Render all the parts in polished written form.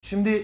Şimdi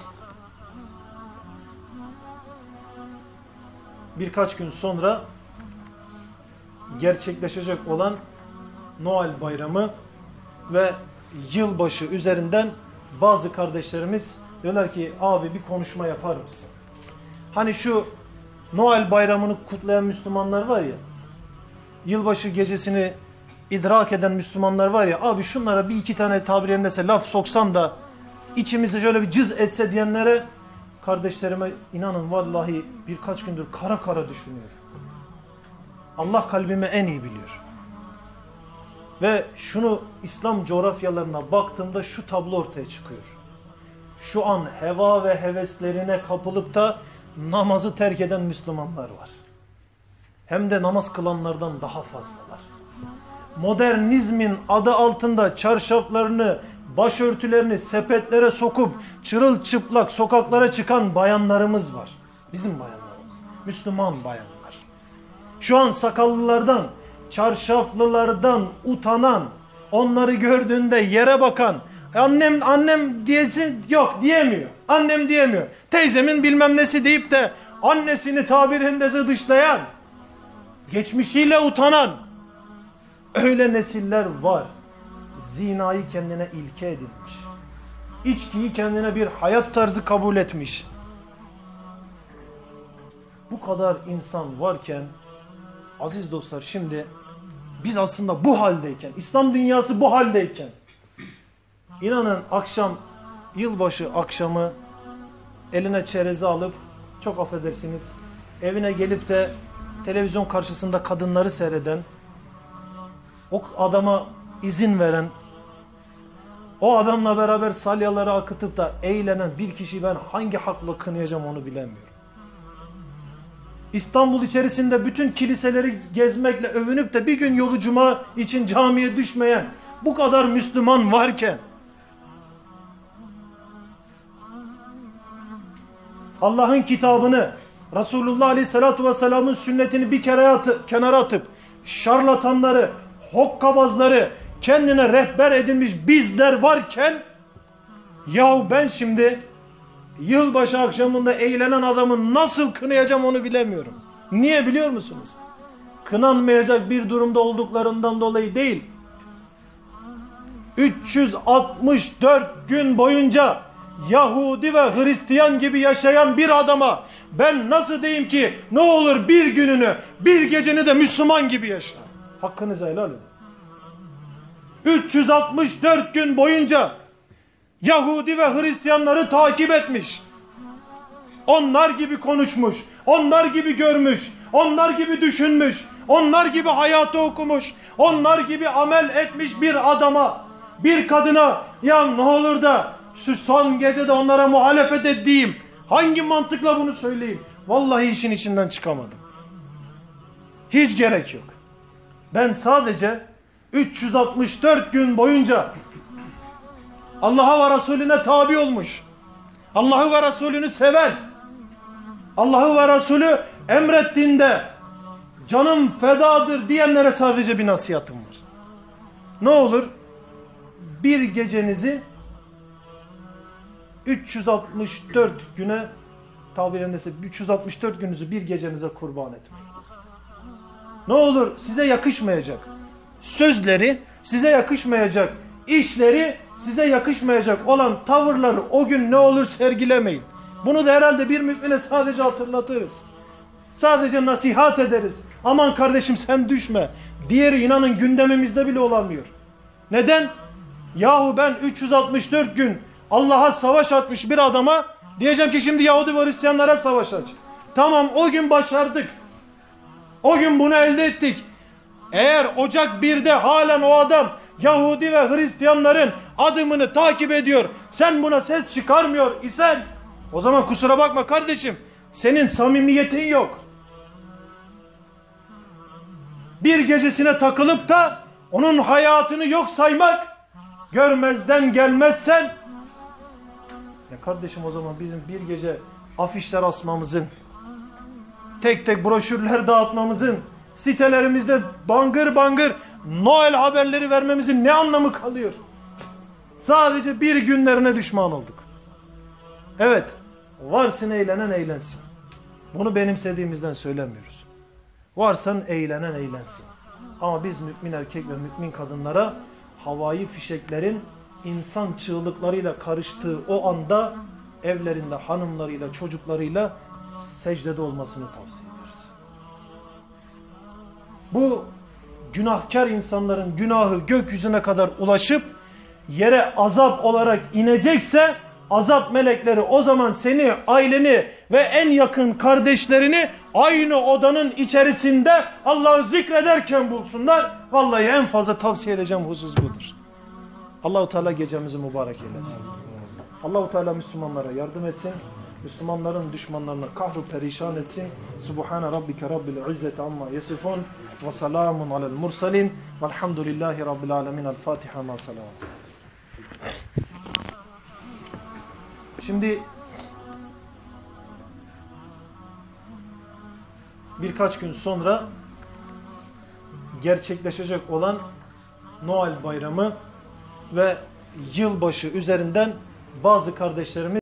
birkaç gün sonra gerçekleşecek olan Noel Bayramı ve yılbaşı üzerinden bazı kardeşlerimiz diyorlar ki abi bir konuşma yapar mısın? Hani şu Noel Bayramını kutlayan Müslümanlar var ya, yılbaşı gecesini idrak eden Müslümanlar var ya, abi şunlara bir iki tane tabir yerindeyse laf soksan da içimizi şöyle bir cız etse diyenlere, kardeşlerime inanın vallahi birkaç gündür kara kara düşünüyorum. Allah kalbimi en iyi biliyor. Ve şunu İslam coğrafyalarına baktığımda şu tablo ortaya çıkıyor. Şu an heva ve heveslerine kapılıp da namazı terk eden Müslümanlar var. Hem de namaz kılanlardan daha fazlalar. Modernizmin adı altında çarşaflarını, başörtülerini sepetlere sokup çırılçıplak sokaklara çıkan bayanlarımız var. Bizim bayanlarımız. Müslüman bayanlar. Şu an sakallılardan, çarşaflılardan utanan, onları gördüğünde yere bakan, annem diyesin yok diyemiyor. Annem diyemiyor. Teyzemin bilmem nesi deyip de annesini tabirindeze dışlayan, geçmişiyle utanan öyle nesiller var. Zinayı kendine ilke edinmiş. İçkiyi kendine bir hayat tarzı kabul etmiş. Bu kadar insan varken aziz dostlar, şimdi biz aslında bu haldeyken, İslam dünyası bu haldeyken, inanın akşam, yılbaşı akşamı eline çerezi alıp, çok affedersiniz, evine gelip de televizyon karşısında kadınları seyreden, o adama izin veren, o adamla beraber salyaları akıtıp da eğlenen bir kişiyi ben hangi hakla kınayacağım onu bilemiyorum. İstanbul içerisinde bütün kiliseleri gezmekle övünüp de bir gün yolu cuma için camiye düşmeyen bu kadar Müslüman varken, Allah'ın kitabını, Resulullah Aleyhisselatü Vesselam'ın sünnetini bir kenara atıp şarlatanları, hokkabazları kendine rehber edinmiş bizler varken, yahu ben şimdi yılbaşı akşamında eğlenen adamı nasıl kınayacağım onu bilemiyorum. Niye biliyor musunuz? Kınanmayacak bir durumda olduklarından dolayı değil. 364 gün boyunca Yahudi ve Hristiyan gibi yaşayan bir adama ben nasıl diyeyim ki ne olur bir gününü, bir geceni de Müslüman gibi yaşa. Hakkınızı helal edin. 364 gün boyunca Yahudi ve Hristiyanları takip etmiş. Onlar gibi konuşmuş, onlar gibi görmüş, onlar gibi düşünmüş, onlar gibi hayatı okumuş, onlar gibi amel etmiş bir adama, bir kadına ya ne olur da şu son gecede onlara muhalefet edeyim. Hangi mantıkla bunu söyleyeyim? Vallahi işin içinden çıkamadım. Hiç gerek yok. Ben sadece 364 gün boyunca Allah'a ve Resulüne tabi olmuş, Allah'ı ve Resulünü seven, Allah'ı ve Resulü emrettiğinde canım fedadır diyenlere sadece bir nasihatım var. Ne olur bir gecenizi 364 güne, tabirindeyse 364 gününüzü bir gecenize kurban etmeyin. Ne olur size yakışmayacak sözleri, size yakışmayacak işleri, size yakışmayacak olan tavırları o gün ne olur sergilemeyin. Bunu da herhalde bir mümine sadece hatırlatırız. Sadece nasihat ederiz. Aman kardeşim sen düşme. Diğeri inanın gündemimizde bile olamıyor. Neden? Yahu ben 364 gün Allah'a savaş atmış bir adama diyeceğim ki şimdi Yahudi ve Hristiyanlara savaş aç. Tamam, o gün başardık. O gün bunu elde ettik. Eğer Ocak 1'de halen o adam Yahudi ve Hristiyanların adımını takip ediyor, sen buna ses çıkarmıyor isen, o zaman kusura bakma kardeşim, senin samimiyetin yok. Bir gecesine takılıp da onun hayatını yok saymak, görmezden gelmezsen, ya kardeşim o zaman bizim bir gece afişler asmamızın, tek tek broşürler dağıtmamızın, sitelerimizde bangır bangır Noel haberleri vermemizin ne anlamı kalıyor? Sadece bir günlerine düşman olduk. Evet, varsın eğlenen eğlensin. Bunu benimsediğimizden söylemiyoruz. Varsan eğlenen eğlensin. Ama biz mümin erkek ve mümin kadınlara havai fişeklerin insan çığlıklarıyla karıştığı o anda evlerinde hanımlarıyla, çocuklarıyla secdede olmasını tavsiye ederiz. Bu günahkar insanların günahı gökyüzüne kadar ulaşıp yere azap olarak inecekse azap melekleri o zaman seni, aileni ve en yakın kardeşlerini aynı odanın içerisinde Allah'ı zikrederken bulsunlar. Vallahi en fazla tavsiye edeceğim husus budur. Allah-u Teala gecemizi mübarek eylesin. Allah-u Teala Müslümanlara yardım etsin. Müslümanların düşmanlarını kahru perişan etsin. Subhane rabbike rabbil izzeti amma yasifun ve selamun alel mursalin velhamdülillahi rabbil alemin. El Fatiha ma salavat. Şimdi birkaç gün sonra gerçekleşecek olan Noel Bayramı ve yılbaşı üzerinden bazı kardeşlerimiz